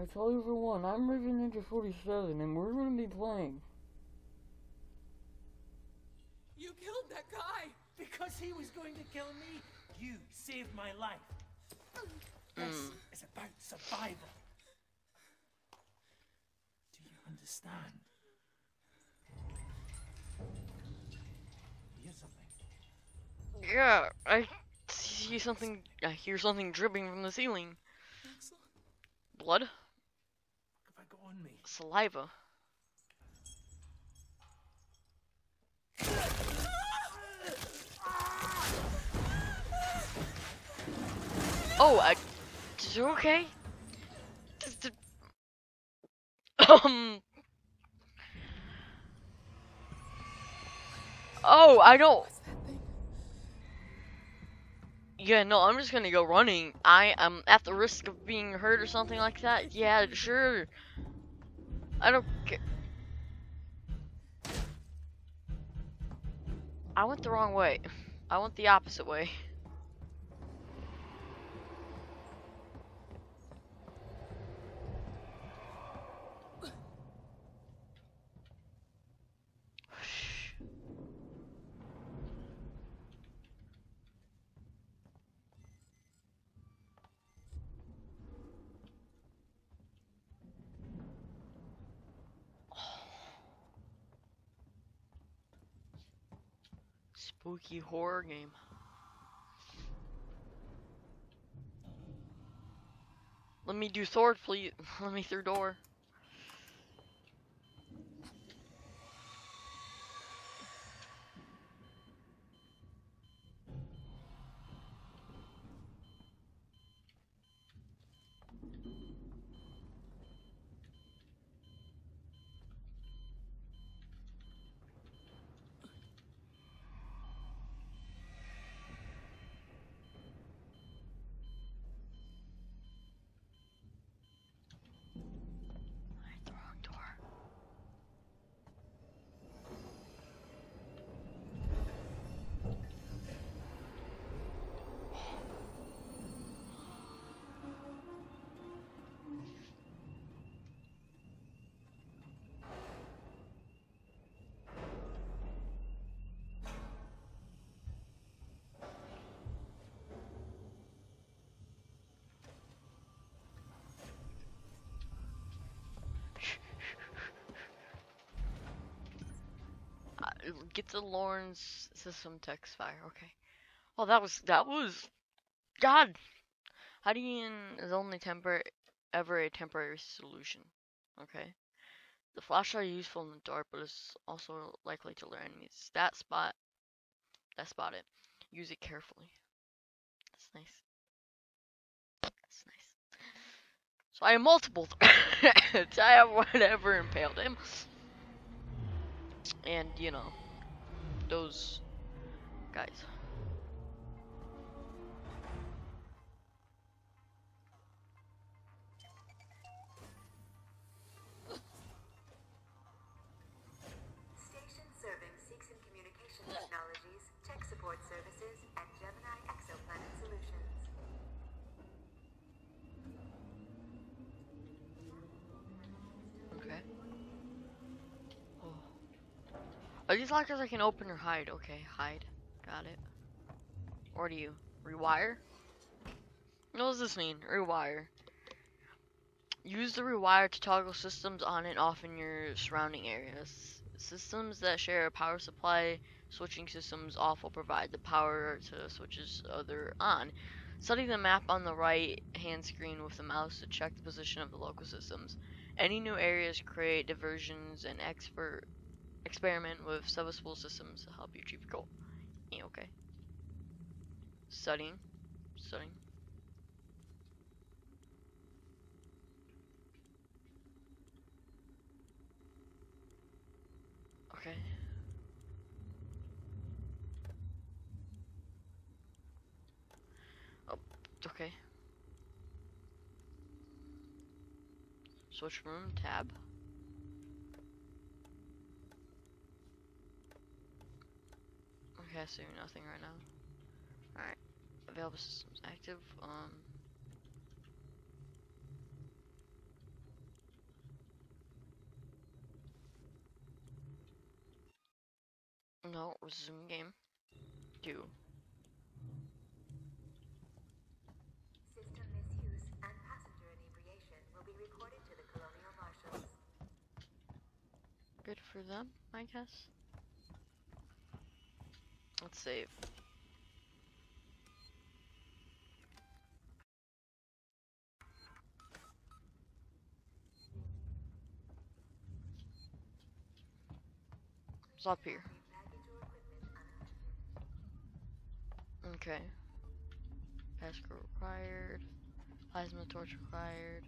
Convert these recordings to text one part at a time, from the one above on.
I tell everyone, I'm Raven Ninja 47, and we're gonna be playing. You killed that guy! Because he was going to kill me, you saved my life. This is about survival. Do you understand? Hear something? Yeah, I see something. I hear something dripping from the ceiling. Axel? Blood? What have I got on me? Saliva. Oh, is you okay? Um. Oh, I don't. What's that thing? Yeah, no, I'm just gonna go running. I am at the risk of being hurt or something like that. Yeah, sure. I don't care. I went the wrong way. I went the opposite way. Spooky horror game. Let me do sword, please. Let me through door. I hit the wrong door. Get the Lawrence system text fire. Okay. Oh, that was God. Hiding is only ever a temporary solution. Okay. The flashlight is useful in the dark, but it's also likely to lure enemies. That spot it. Use it carefully. That's nice. That's nice. So I have multiple threats. I have whatever impaled him. And, you know, those guys. Station serving Seegson Communication Technologies, Tech Support Services, and Gemini Exoplanet Solutions. Okay. Oh. Are these lockers I can open or hide? Okay, hide. Got it. Or do you rewire? What does this mean? Rewire. Use the rewire to toggle systems on and off in your surrounding areas. Systems that share a power supply, switching systems off will provide the power to switches other on. Study the map on the right hand screen with the mouse to check the position of the local systems. Any new areas create diversions and experiment with subuseful systems to help you achieve your goal. Yeah, okay. Studying. Okay. Oh, okay. Switch room, tab. Okay, I see nothing right now. Alright. Available systems active. No, resume game. 2. System misuse and passenger inebriation will be reported to the Colonial Marshals. Good for them, I guess. Let's save. What's up here? Baggage or equipment unaffected. Okay. Passport required. Plasma torch required.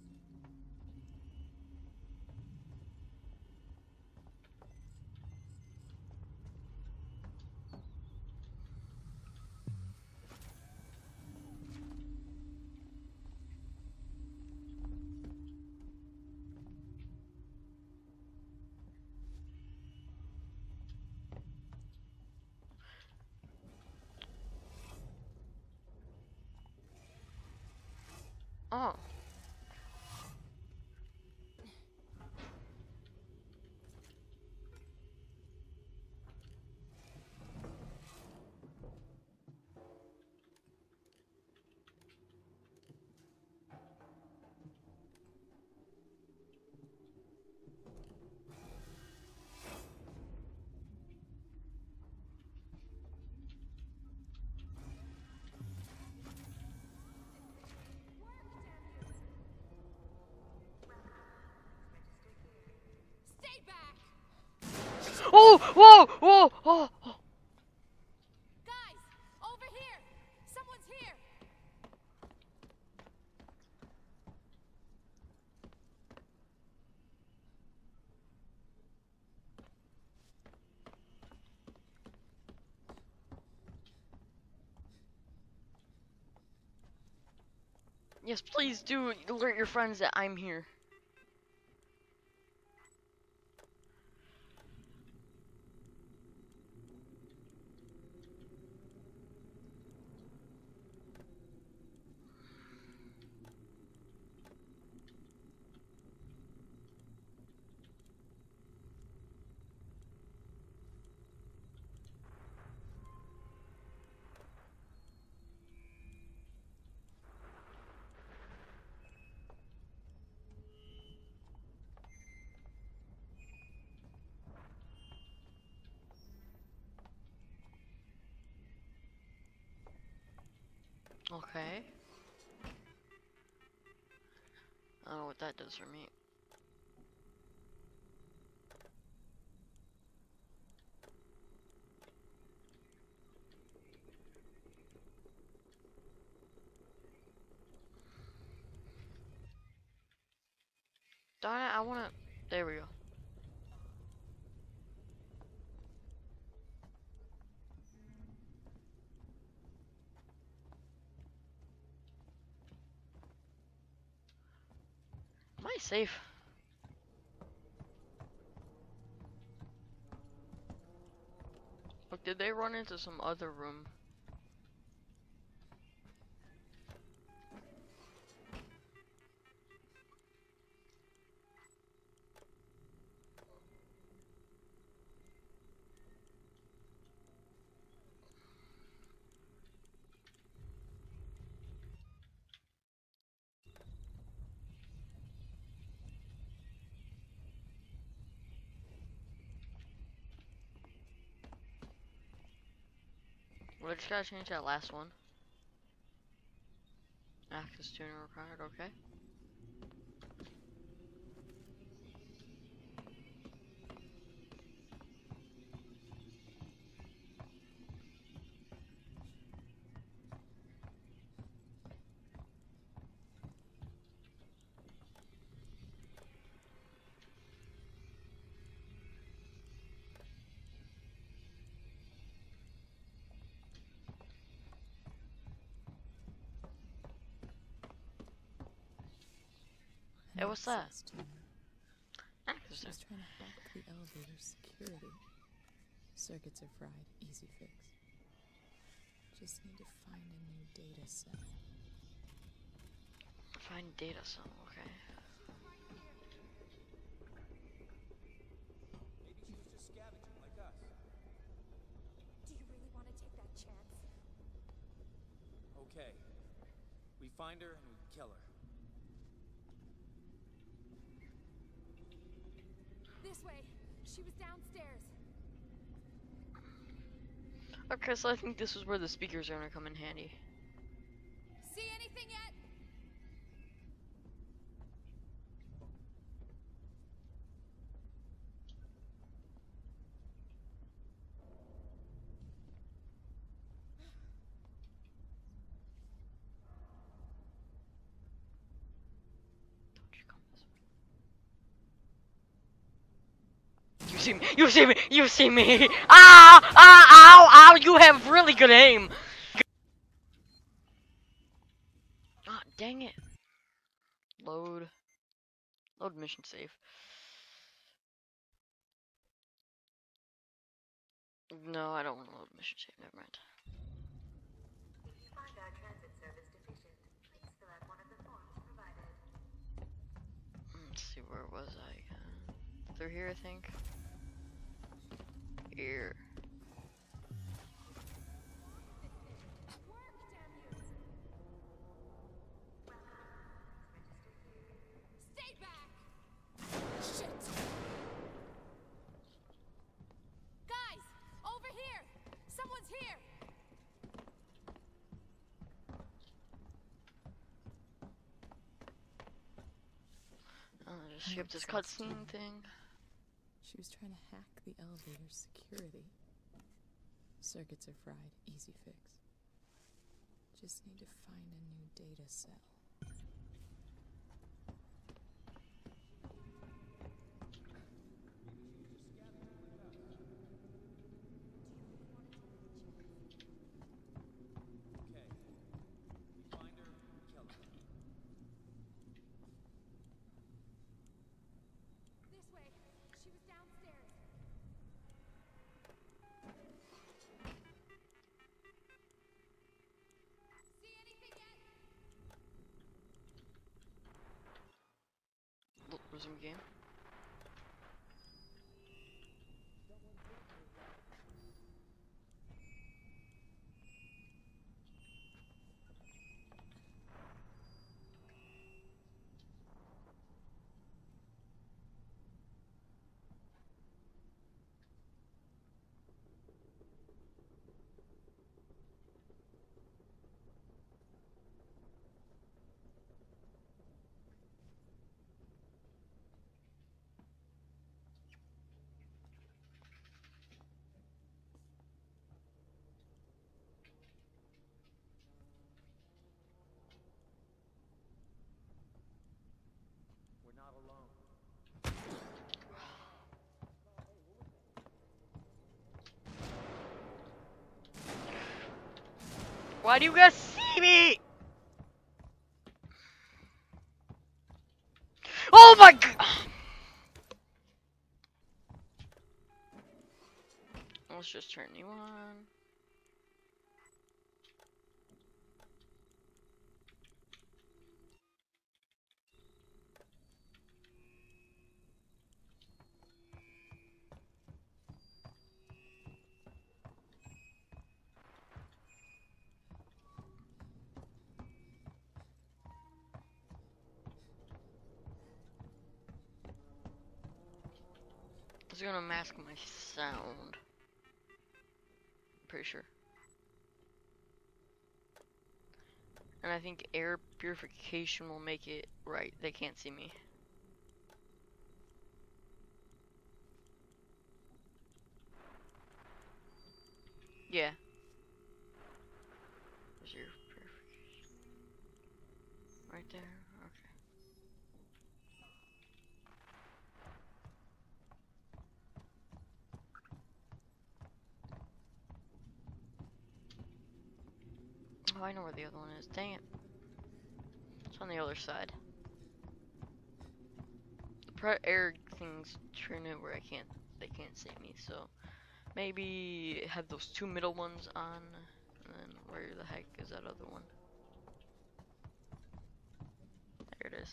Oh. Stay back! Oh! Whoa! Whoa! Oh! Oh. Guys! Over here! Someone's here! Yes, please do alert your friends that I'm here. Okay. I don't know what that does for me. Darn it, I wanna... There we go. Am I safe? Look, did they run into some other room? Well, I just gotta change that last one. Access tuner required, okay. Hey, what's that? Access She's trying to hack the elevator's security. Circuits are fried. Easy fix. Just need to find a new data set. Find data cell, okay. Maybe she was just scavenging like us. Okay. We find her and we kill her. This way. She was downstairs. Okay, so I think this is where the speakers are gonna come in handy. See anything yet? Don't you come this way. You see me! You see me! You see me! Ah! Ah! Ow! Ow! You have really good aim! Ah, dang it. Load. Load mission save. No, I don't want to load mission save. Never mind. If you find our transit service deficient, please fill out one of the forms provided. Let's see, where was I? Through here, I think. Here. Work, damn you! Stay back! Shit! Guys, over here! Someone's here! Oh, I just skipped this cutscene thing. She was trying to hack the elevator's security. Circuits are fried. Easy fix. Just need to find a new data cell. Okay. We find her and we kill her. This way. She was downstairs. See anything yet? Resume game. We're not alone. Why do you guys see me? Oh my god! Let's just turn you on. It's gonna mask my sound. Pretty sure. And I think air purification will make it right. They can't see me. Yeah. There's air purification. Right there? Okay. Oh, I know where the other one is. Dang it. It's on the other side. The air things turn it where they can't see me, so maybe have those two middle ones on, and then where the heck is that other one? There it is.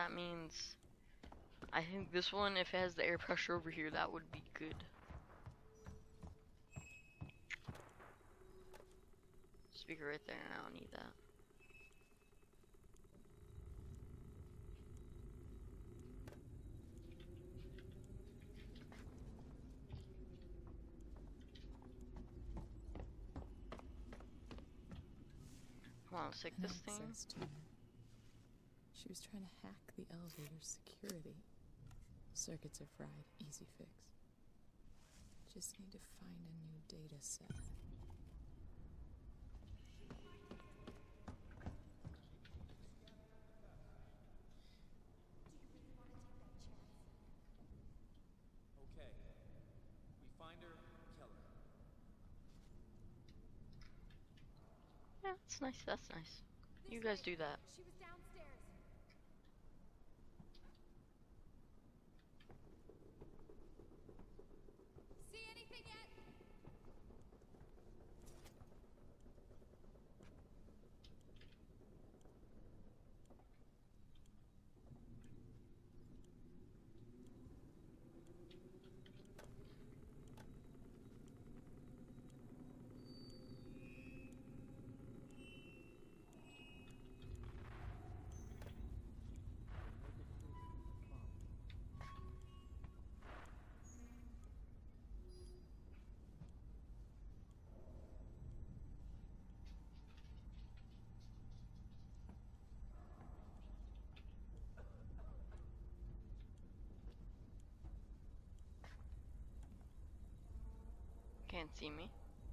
that means I think this one, if it has the air pressure over here, that would be good. Speaker right there, and I don't need that. Come on, let's take An this thing. access to her. She was trying to hack the elevator's security. Circuits are fried. Easy fix. Just need to find a new data set. Okay. We find her, kill her. Yeah, that's nice. That's nice. You guys do that. She was downstairs. See anything yet? Can't see me.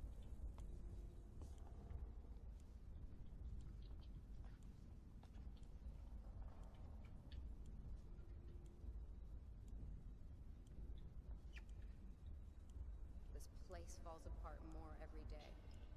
This place falls apart more every day.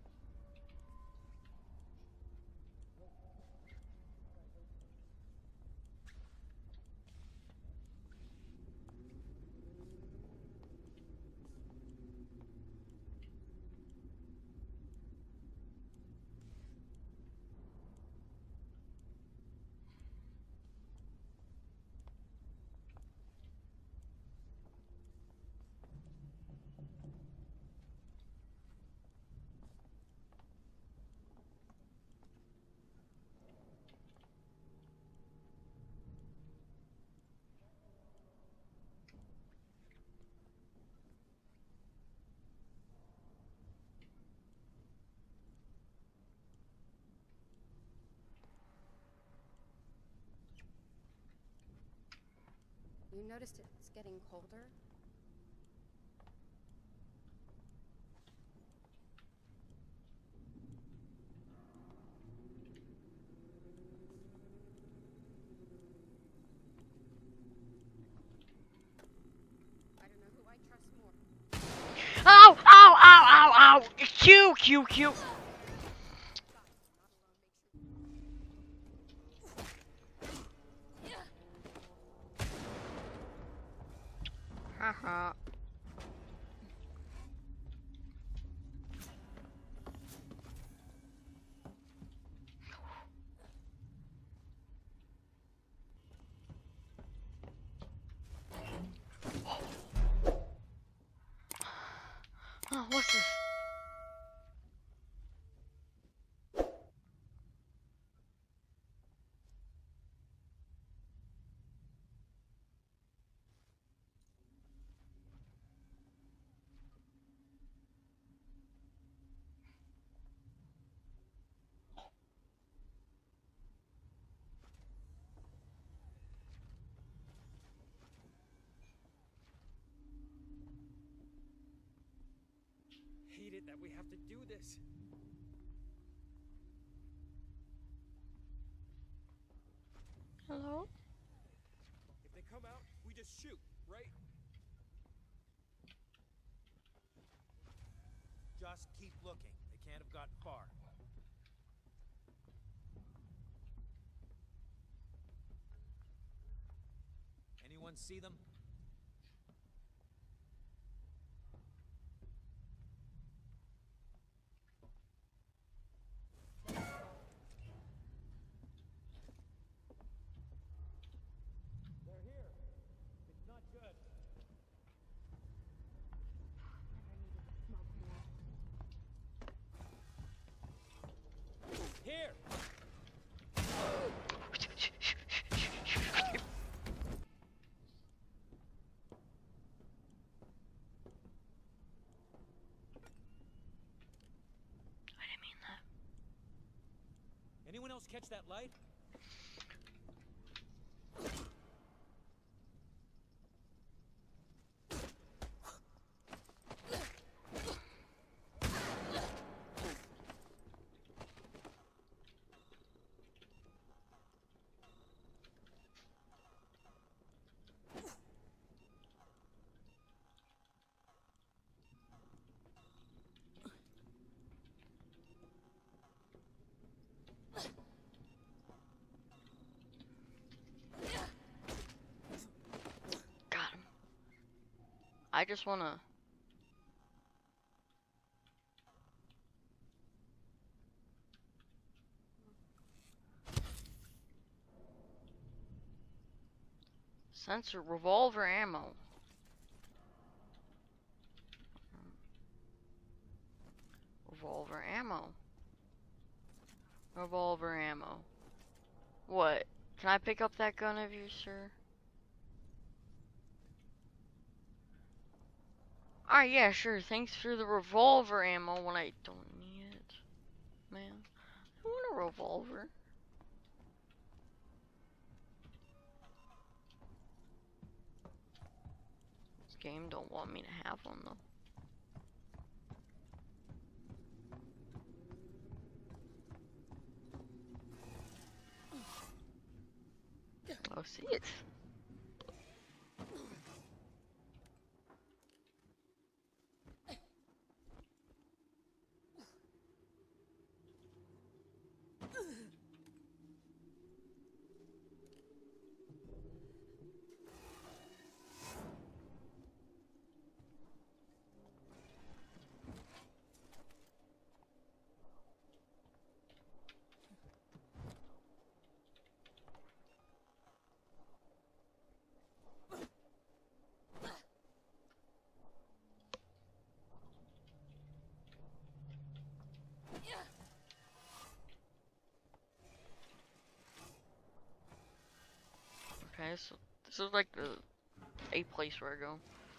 You noticed it's getting colder? I don't know who I trust more. Ow! Ow! Ow! Ow! Ow! Q! Q! Q! Haha. Oh, what's this? Hate it that we have to do this. Hello? If they come out, we just shoot, right? Just keep looking. They can't have gotten far. Anyone see them? else catch that light? Got him. I just wanna. Sensor revolver ammo. Revolver ammo. Revolver ammo. What? Can I pick up that gun of yours, sir? Alright, yeah, sure. Thanks for the revolver ammo when I don't need it. Man, I want a revolver. This game don't want me to have one, though. Oh, see it. Okay, so this is like a place where I go.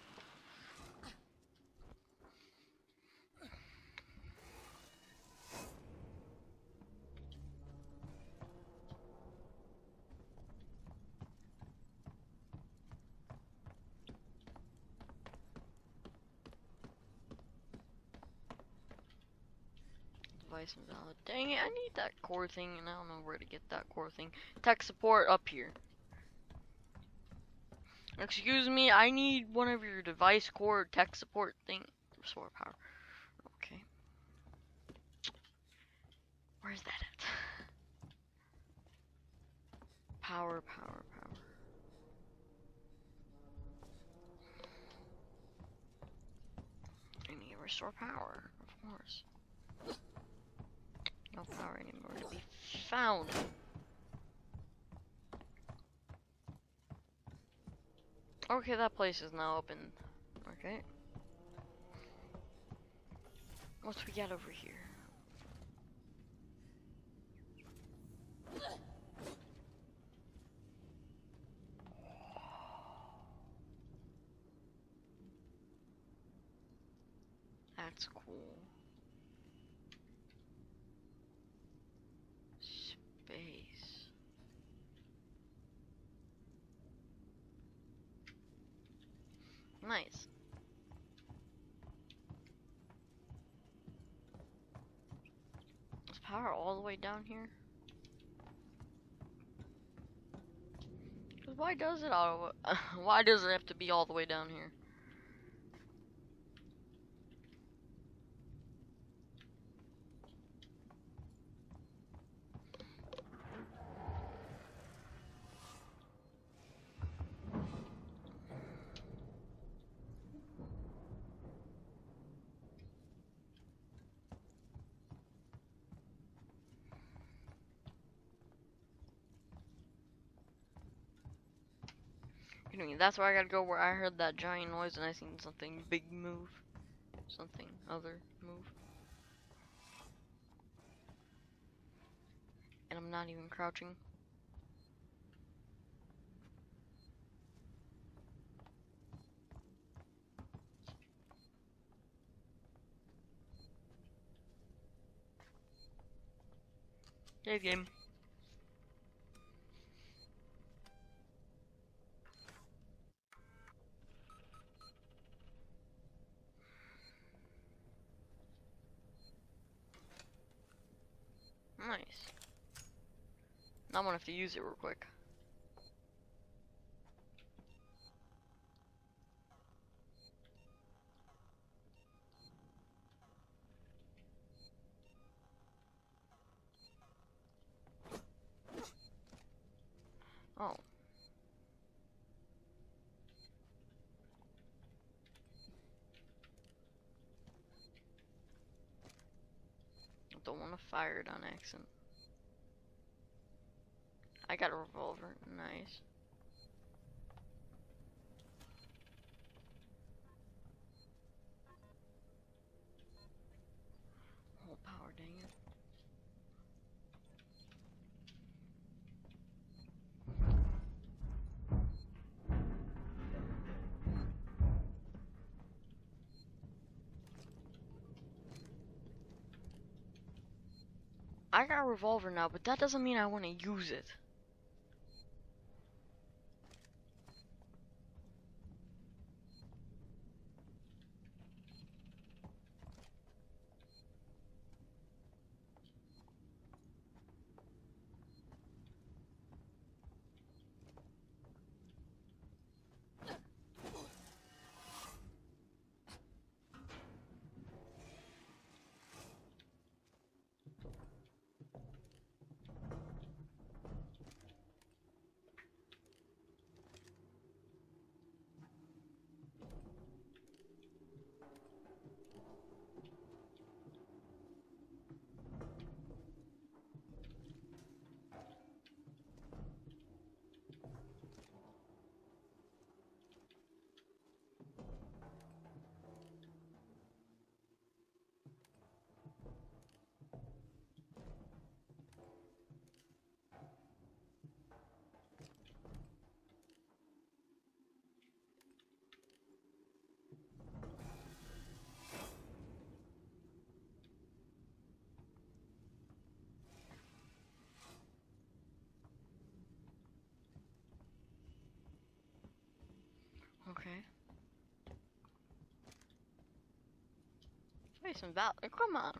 Device invalid. Dang it, I need that core thing and I don't know where to get that core thing. Tech support up here. Excuse me, I need one of your device core tech support thing. Restore power. Okay. Where's that at? Power. I need to restore power, of course. No power anymore to be found. Okay, that place is now open. Okay. What we got over here? That's cool. Space. Nice. Is power all the way down here? Why does it why does it have to be all the way down here? I mean, that's where I gotta go, where I heard that giant noise and I seen something big move. Something other move. And I'm not even crouching. Save game. Nice. Now I'm gonna have to use it real quick. Oh. Don't want to fire it on accident. I got a revolver. Nice. Oh, power, dang it. I got a revolver now, but that doesn't mean I want to use it. Okay. Face and valor. Come on.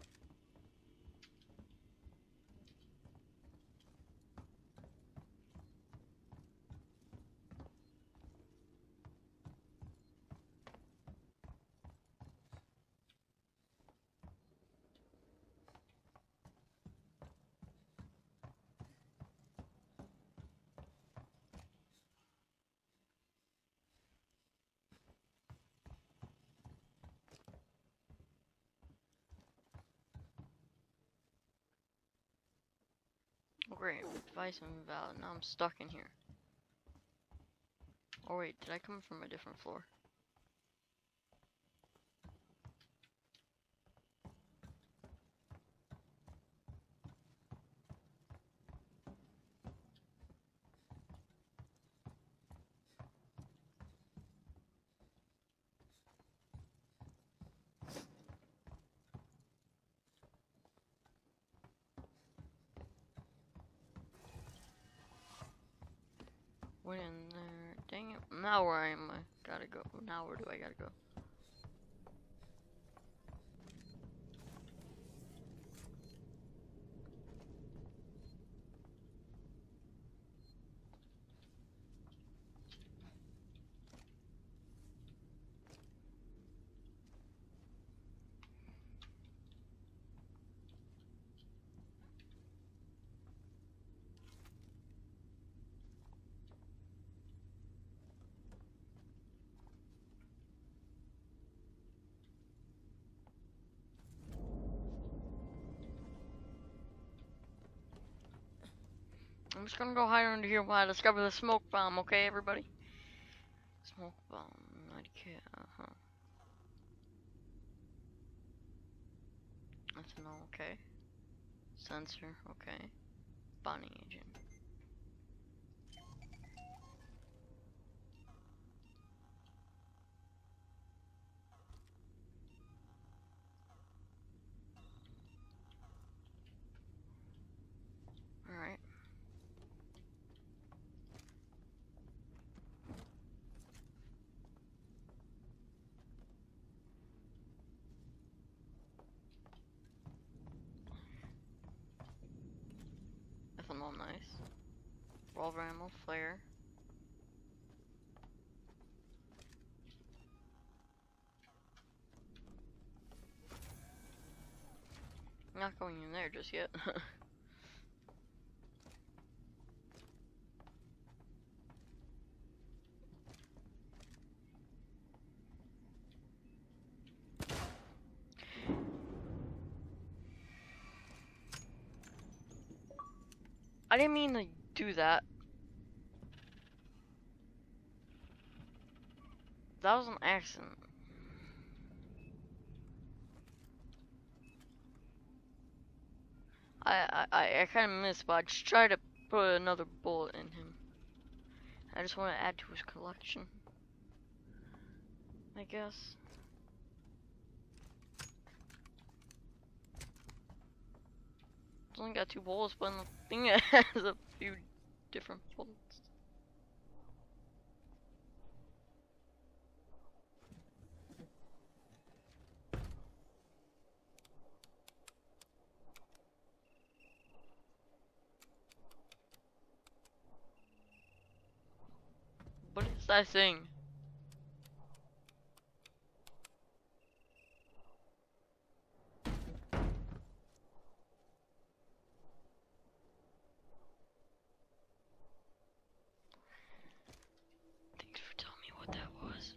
Oh, great. Vice and valor. Now I'm stuck in here. Oh wait, did I come from a different floor? Went in there. Dang it. Now where am I? Gotta go. Now where do I gotta go? I'm just gonna go hide under here while I discover the smoke bomb, okay, everybody? Smoke bomb, 90k, That's no, okay. Sensor, okay. Bonding agent. Alright. revolver ammo, flare. Not going in there just yet. I didn't mean to do that. That was an accident. I kind of missed, but I just tried to put another bullet in him. I just want to add to his collection, I guess. It's only got 2 bullets, but the thing has a few different bullets. What is that thing? Thanks for telling me what that was.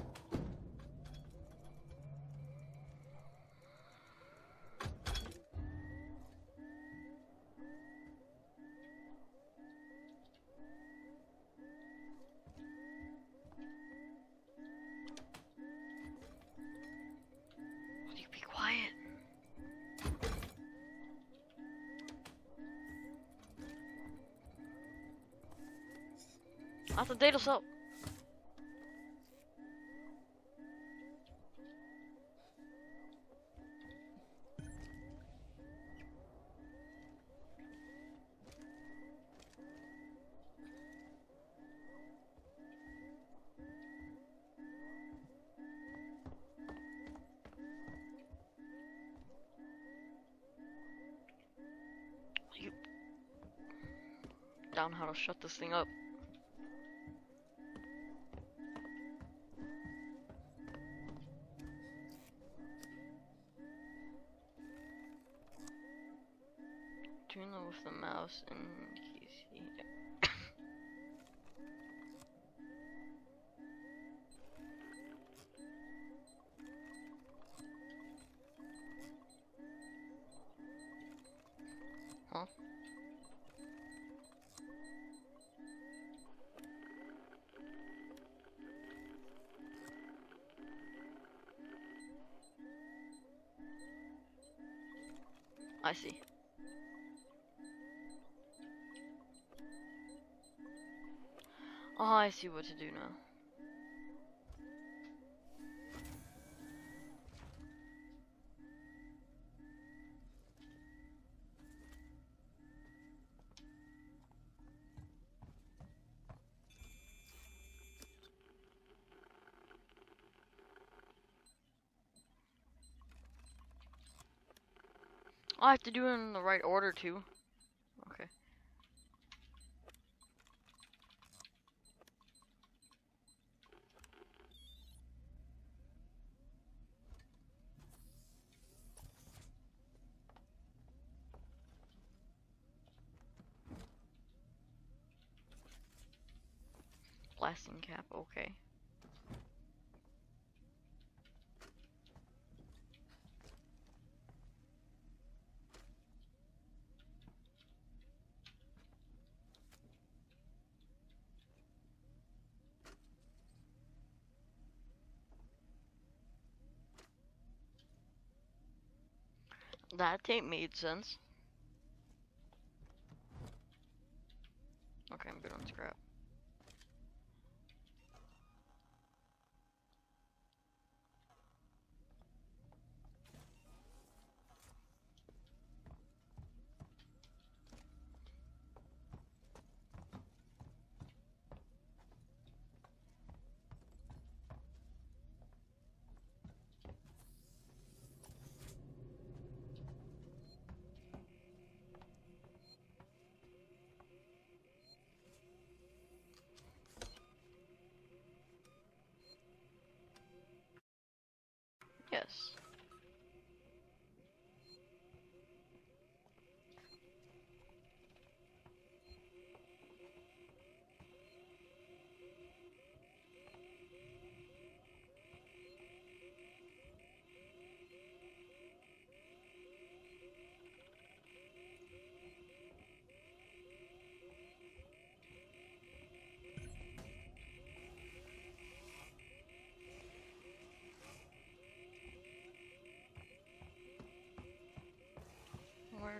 Will you be quiet? That's a data cell. You down how to shut this thing up. Turn it with the mouse and keys. Huh? I see. Oh, I see what to do now. Oh, I have to do it in the right order too. Okay. Blasting cap, okay. That tape made sense. Okay, I'm good on scrap.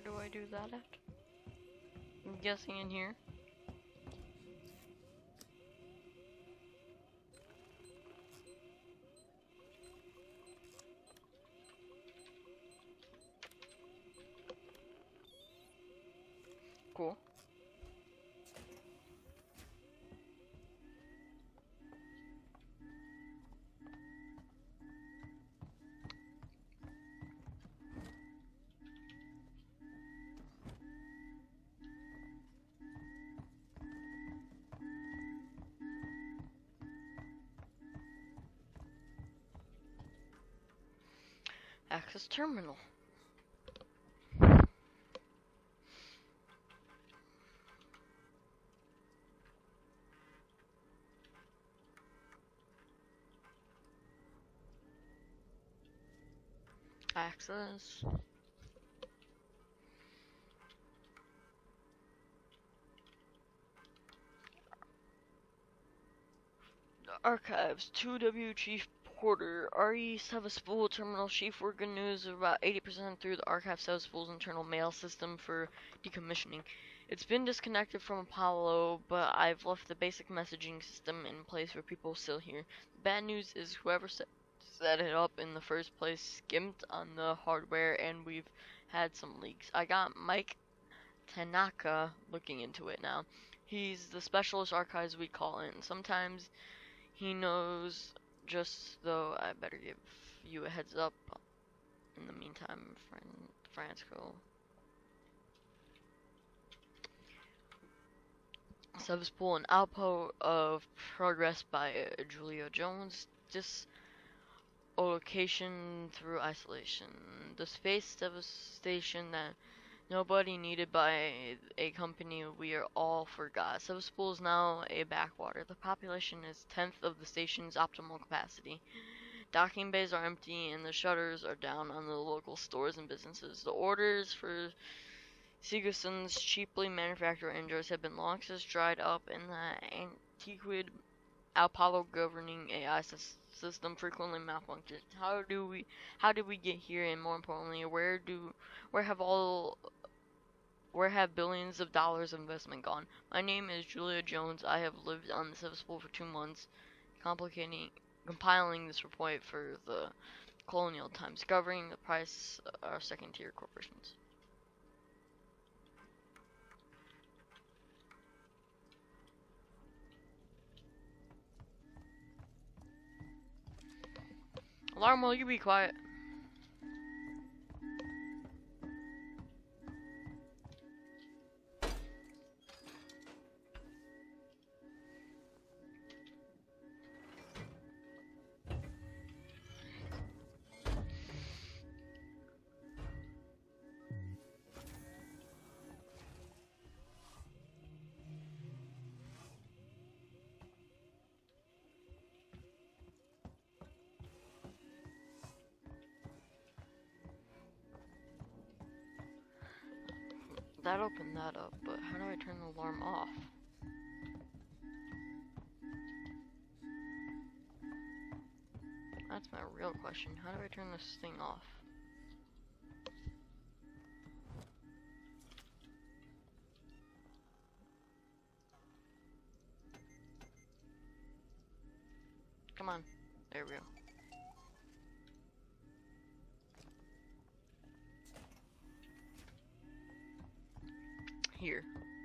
Where do I do that at? I'm guessing in here. Cool. Access terminal. Access. Archives. 2W Chief Porter. RE Sevastopol Terminal Chief. We're good news. About 80% through the Archive Sevastopol's internal mail system for decommissioning. It's been disconnected from Apollo, but I've left the basic messaging system in place for people still here. The bad news is whoever set it up in the first place skimped on the hardware, and we've had some leaks. I got Mike Tanaka looking into it now. He's the specialist archives we call in. Sometimes he knows, just though I better give you a heads up. In the meantime, Francisco. Sevastopol, an outpost of progress by Julia Jones. Dislocation through isolation. The space devastation that nobody needed by a company we are all forgot. Sevastopol is now a backwater. The population is 10th of the station's optimal capacity. Docking bays are empty and the shutters are down on the local stores and businesses. The orders for Sigerson's cheaply manufactured engines have been long since dried up, and the antiquated Apollo governing AI system frequently malfunctions. How did we get here, and more importantly, where have billions of dollars of investment gone? My name is Julia Jones. I have lived on the Sevastopol for 2 months, compiling this report for the colonial times, covering the price of second-tier corporations. Alarm, will you be quiet? That opened that up, but how do I turn the alarm off? That's my real question. How do I turn this thing off? Come on. There we go. Here.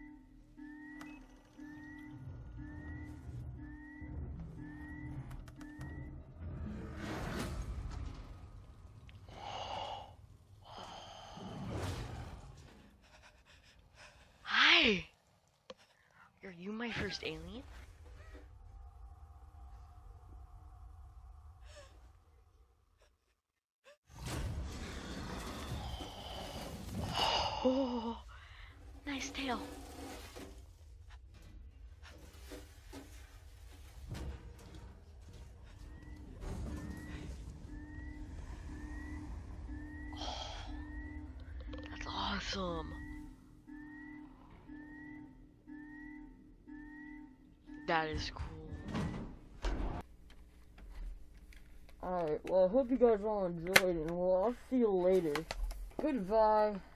Hi! Are you my first alien? Oh, nice tail. That's awesome. That is cool. Alright, well, I hope you guys all enjoyed, and well, I'll see you later. Goodbye.